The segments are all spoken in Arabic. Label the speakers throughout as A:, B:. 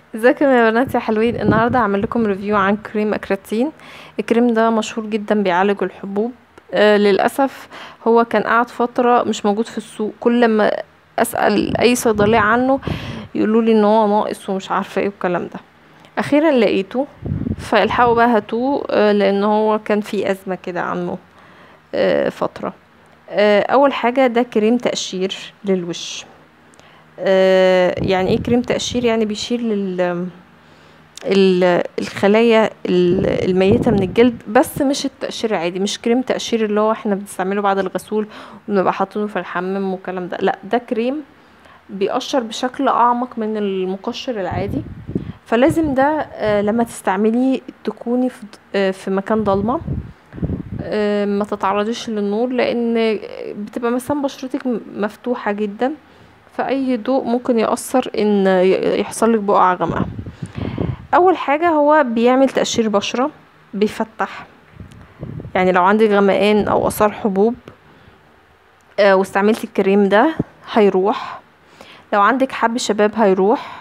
A: ازيكم يا بنات يا حلوين. النهارده هعمل لكم ريفيو عن كريم اكراتين. الكريم ده مشهور جدا، بيعالج الحبوب. للاسف هو كان قاعد فتره مش موجود في السوق. كل ما اسال اي صيدليه عنه يقولوا لي ان هو ناقص ومش عارفه ايه والكلام ده. اخيرا لقيته، فالحقوا بقى هاتوه. لان هو كان في ازمه كده عنه فتره. اول حاجه ده كريم تقشير للوش. يعني ايه كريم تقشير؟ يعني بيشيل الخلايا الميتة من الجلد، بس مش التقشير العادي، مش كريم تقشير اللي هو احنا بنستعمله بعد الغسول وبنبقى حاطينه في الحمام والكلام ده. لا، ده كريم بيقشر بشكل اعمق من المقشر العادي. فلازم ده لما تستعمليه تكوني في مكان ضلمة. ما تتعرضيش للنور، لان بتبقى مثلا بشرتك مفتوحة جدا، فاي ضوء ممكن يأثر ان يحصل لك بقع غامقة. اول حاجة هو بيعمل تقشير بشرة، بيفتح. يعني لو عندك غمقان او اثار حبوب واستعملتي الكريم ده هيروح. لو عندك حب شباب هيروح.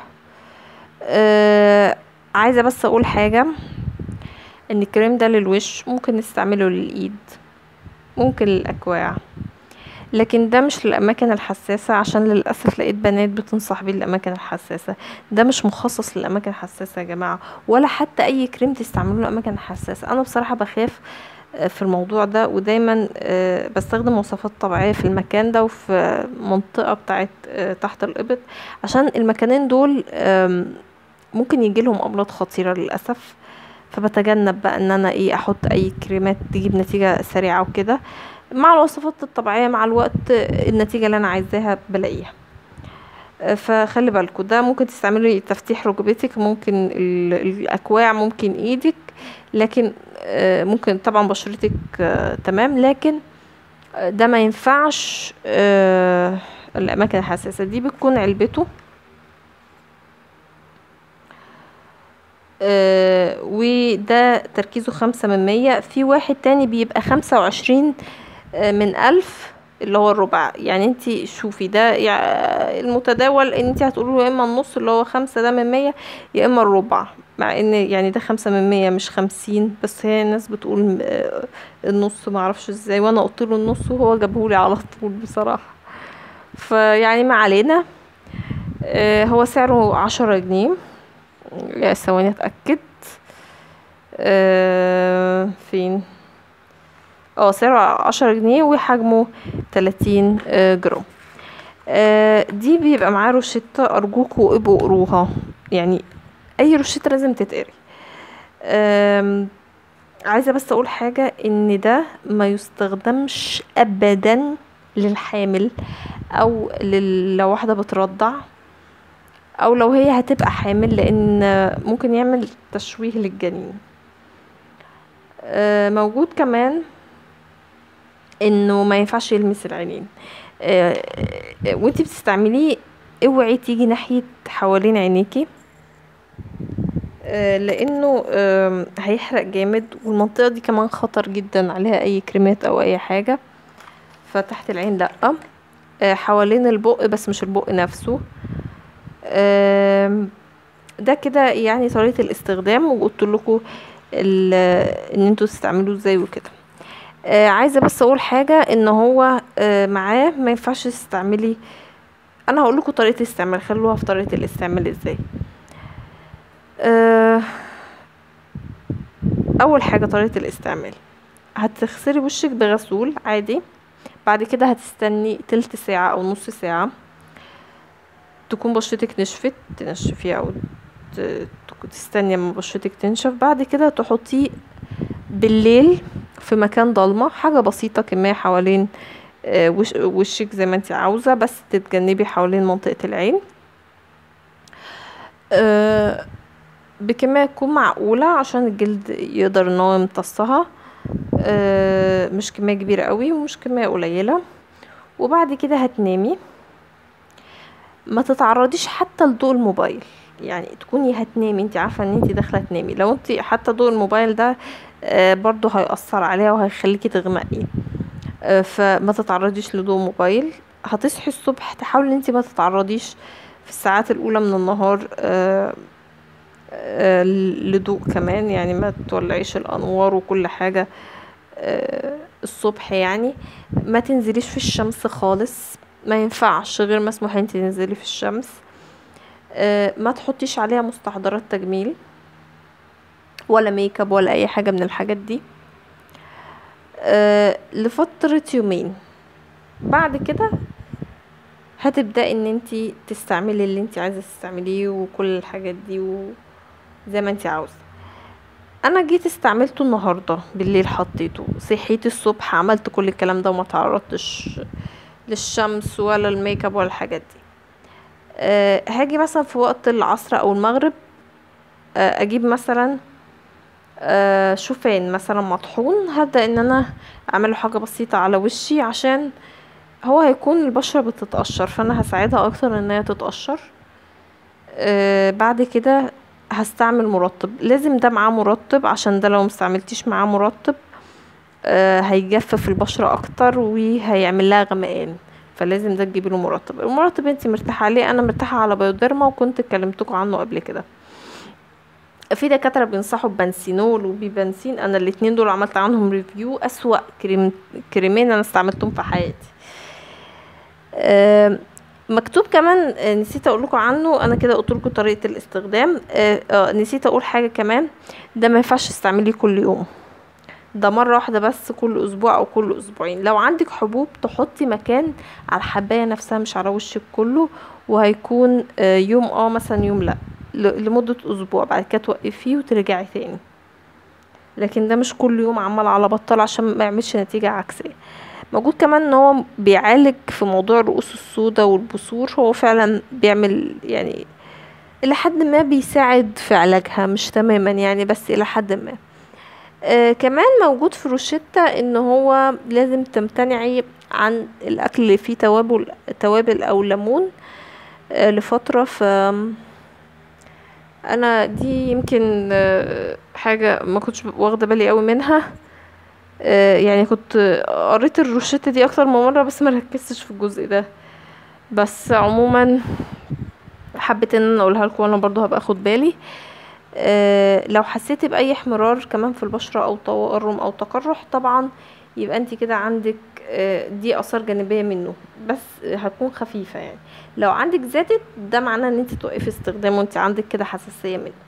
A: آه عايزة بس اقول حاجة، ان الكريم ده للوش ممكن نستعمله للايد، ممكن للاكواع، لكن ده مش للاماكن الحساسة، عشان للاسف لقيت بنات بتنصح بيه للاماكن الحساسة. ده مش مخصص للاماكن الحساسة يا جماعة، ولا حتى اي كريم تستعملوه للاماكن حساسة. انا بصراحة بخاف في الموضوع ده، ودايما بستخدم وصفات طبيعية في المكان ده وفي منطقة بتاعت تحت الإبط، عشان المكانين دول ممكن يجيلهم أمراض خطيرة للأسف. فبتجنب بقى ان انا احط اي كريمات تجيب نتيجة سريعة وكده. مع الوصفات الطبيعية مع الوقت النتيجة اللي انا عايزاها بلاقيها. فخلي بالكوا، ده ممكن تستعملي تفتيح ركبتك، ممكن الاكواع، ممكن ايدك، لكن ممكن طبعا بشرتك تمام، لكن ده ما ينفعش الاماكن الحساسة. دي بتكون علبته وده تركيزه 5%. في واحد تاني بيبقى 25 من 1000، اللي هو الربع. يعني انتي شوفي ده المتداول ان انتي هتقولوا يا اما النص اللي هو 5 ده من 100، يا اما الربع. مع ان يعني ده 5 من 100 مش 50، بس هي الناس بتقول النص، معرفش ازاي، وانا قلت له النص وهو جابهولي على طول بصراحة. فيعني ما علينا. هو سعره 10 جنيه. ثواني اتأكد. فين؟ سعره 10 جنيه وحجمه 30 جرام. دي بيبقى معاه روشتة، ارجوكوا ابقوا قروها. يعني اي روشتة لازم تتقري. عايزة بس اقول حاجة، ان ده ما يستخدمش ابدا للحامل، او لو واحدة بترضع، او لو هي هتبقى حامل، لان ممكن يعمل تشويه للجنين. موجود كمان انه ما ينفعش يلمس العينين. وانتي بتستعمليه اوعي تيجي ناحية حوالين عينيكي، لانه هيحرق جامد، والمنطقة دي كمان خطر جدا عليها اي كريمات او اي حاجة. فتحت العين لأ. حوالين البق بس مش البق نفسه. ده كده يعني طريقة الاستخدام، وقلت لكم ان انتوا تستعملوه ازاي وكده. عايزة بس اقول حاجة، ان هو معاه ما ينفعش تستعملي. انا هقول لكم طريقة الاستعمال، خلوها في طريقة الاستعمال ازاي. آه، اول حاجة طريقة الاستعمال، هتغسلي وشك بغسول عادي. بعد كده هتستني تلت ساعة او نص ساعة تكون بشرتك نشفت، تنشفيها، او تستني اما بشرتك تنشف. بعد كده تحطيه بالليل في مكان ضلمة، حاجة بسيطة، كمية حوالين وشك زي ما انت عاوزة، بس تتجنبي حوالين منطقة العين. بكمية تكون معقولة عشان الجلد يقدر ان هو يمتصها. مش كمية كبيرة قوي ومش كمية قليلة. وبعد كده هتنامي، ما تتعرضيش حتى لضوء الموبايل. يعني تكوني هتنامي انت عارفة ان انت داخلة تنامي، لو انت حتى ضوء الموبايل ده برضو هيأثر عليها وهيخليكي تغمقي. فما تتعرضيش لضوء موبايل. هتصحي الصبح تحاولي ان انت ما تتعرضيش في الساعات الاولى من النهار لضوء كمان، يعني ما تولعيش الانوار وكل حاجة الصبح. يعني ما تنزليش في الشمس خالص، ما ينفعش، غير مسموح انت تنزلي في الشمس. ما تحطيش عليها مستحضرات تجميل ولا ميك اب ولا اي حاجة من الحاجات دي لفترة يومين. بعد كده هتبدأ ان انتي تستعملي اللي انتي عايزة تستعمليه وكل الحاجات دي وزي ما انتي عاوزة. انا جيت استعملته النهاردة بالليل، حطيته، صحيت الصبح عملت كل الكلام ده وما تعرضتش للشمس ولا الميك اب ولا الحاجات دي. هاجي مثلا في وقت العصر او المغرب اجيب مثلا شوفان مثلا مطحون، هبدأ ان انا اعمله حاجة بسيطة على وشي، عشان هو هيكون البشرة بتتقشر، فانا هساعدها اكتر ان هي تتقشر. بعد كده هستعمل مرطب، لازم ده معاه مرطب، عشان ده لو مستعملتيش معاه مرطب هيجفف البشرة اكتر وهيعمل لها غمقان، فلازم ده تجيبي له مرطب. المرطب انتي مرتاحة عليه، انا مرتاحة على بيوديرما وكنت كلمتكم عنه قبل كده. في دكاترة بينصحوا ببنسينول وبيبنسين، انا الاتنين دول عملت عنهم ريفيو، اسوأ كريمين انا استعملتهم في حياتي. مكتوب كمان نسيت اقول لكم عنه، انا كده قلت لكم طريقه الاستخدام. نسيت اقول حاجه كمان، ده ما ينفعش تستعمليه كل يوم، ده مره واحده بس كل اسبوع او كل اسبوعين. لو عندك حبوب تحطي مكان على الحبايه نفسها مش على وشك كله، وهيكون يوم مثلا يوم لا، لمده اسبوع، بعد كده توقفيه وترجعي تاني. لكن ده مش كل يوم عمال على بطال عشان ما يعملش نتيجه عكسيه. موجود كمان ان هو بيعالج في موضوع الرؤوس السوداء والبثور، هو فعلا بيعمل يعني الى حد ما بيساعد في علاجها، مش تماما يعني بس الى حد ما. كمان موجود في روشتة ان هو لازم تمتنعي عن الاكل اللي فيه توابل او ليمون لفترة. ف انا دي يمكن حاجة ما كنتش واخدة بالي قوي منها. يعني كنت قريت الروشتة دي اكتر من مرة بس ما ركزتش في الجزء ده، بس عموما حبيت ان انا اقولها لكم، وانا برضو هبقى اخد بالي. لو حسيتي باي احمرار كمان في البشرة او تورم او تقرح، طبعا يبقى انت كده عندك دي اثار جانبية منه، بس هتكون خفيفة. يعني لو عندك زادت ده معناه ان انت توقفي استخدامه وانت عندك كده حساسية منه.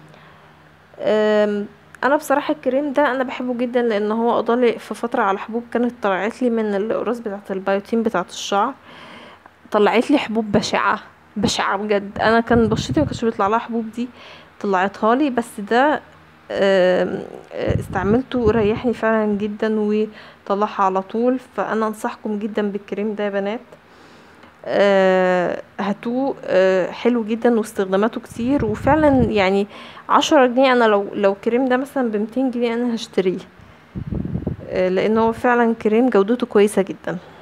A: انا بصراحة الكريم ده انا بحبه جدا، لان هو قضالي في فترة على حبوب كانت طلعت لي من الاقراص بتاعة البيوتين بتاعة الشعر، طلعت لي حبوب بشعة بشعة بجد. انا كان بشرتي ما كانش بيطلع لها حبوب، دي طلعتها لي، بس ده استعملته ريحني فعلا جدا وطلعها على طول. فانا انصحكم جدا بالكريم ده يا بنات، هاتوه، حلو جدا واستخداماته كتير، وفعلا يعني 10 جنيه. انا لو الكريم ده مثلا ب200 جنيه انا هشتريه، لان هو فعلا كريم جودته كويسة جدا.